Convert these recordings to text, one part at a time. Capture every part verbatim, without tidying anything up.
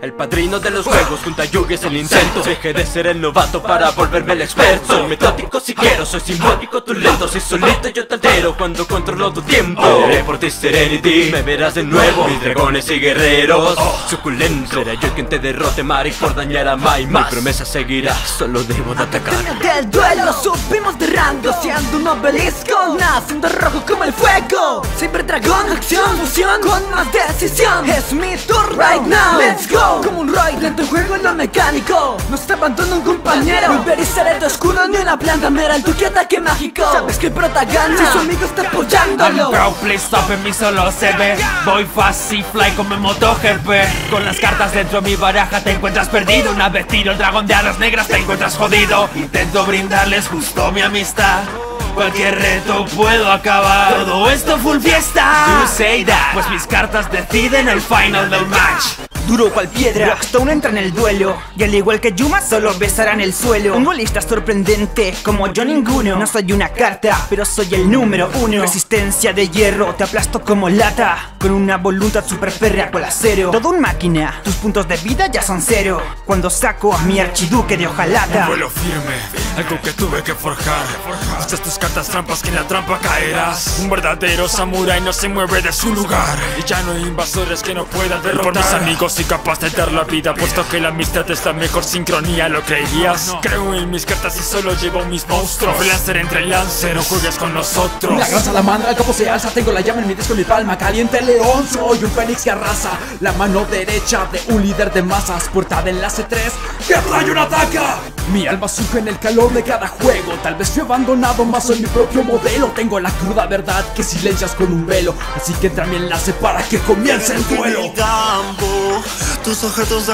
El padrino de los juegos junto a Yugi es el intento. Dejé de ser el novato para volverme el experto. Soy metódico si quiero, soy simbólico, tú lento. Soy solito, yo te altero cuando controlo tu tiempo. Pelearé por ti Serenity, me verás de nuevo. Mis dragones y guerreros suculentos. Seré yo quien te derrote, Mari, por dañar a Mai. Mi promesa seguirá, solo debo de atacar. Del duelo subimos de rango, siendo un obelisco, naciendo rojo como el fuego. Siempre dragón, acción, fusión, con más decisión. Es mi turno, right now, let's go. Como un raid lento el juego en lo mecánico. No te abandona un compañero. Volver y ser tu escudo ni una planta mera. El tu ataque mágico. Sabes que el prota gana si su amigo está apoyándolo. I'm pro, please stop, en mí solo se ve. Voy fast y fly como en MotoGP. Con las cartas dentro de mi baraja te encuentras perdido. Una vez tiro el dragón de alas negras te encuentras jodido. Intento brindarles justo mi amistad. Cualquier reto puedo acabar. Todo esto full fiesta. You say that. Pues mis cartas deciden el final del match. Duro cual piedra, Rockstone entra en el duelo. Y al igual que Yuma solo besarán el suelo. Un golista sorprendente como yo ninguno. No soy una carta, pero soy el número uno. Resistencia de hierro, te aplasto como lata. Con una voluntad super férrea cual acero. Todo un máquina, tus puntos de vida ya son cero. Cuando saco a mi archiduque de hojalata. Un vuelo firme, algo que tuve que forjar. Estas tus cartas trampas que en la trampa caerás. Un verdadero samurái no se mueve de su lugar. Y ya no hay invasores que no puedan derrotar. Por mis amigos soy capaz de dar la vida, puesto que la amistad es la mejor sincronía. ¿Lo creías? No. Creo en mis cartas y solo llevo mis monstruos. Freelancer entre lancer, no juegues con nosotros. La gran salamandra, el capo se alza. Tengo la llama en mi disco, en mi palma. Caliente león, soy un fénix que arrasa. La mano derecha de un líder de masas. Puerta de enlace tres, ¡que Rayon ataca! Mi alma surge en el calor de cada juego. Tal vez fui abandonado, más soy mi propio modelo. Tengo la cruda verdad que silencias con un velo. Así que entra mi enlace para que comience el duelo. En mi campo, tus objetos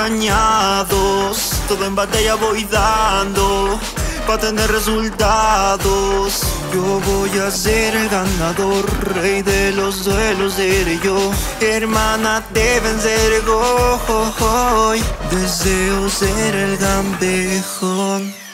dañados, todo en batalla voy dando para tener resultados. Yo voy a ser el ganador, rey de los duelos seré yo. Hermana de vencer hoy, deseo ser el campeón.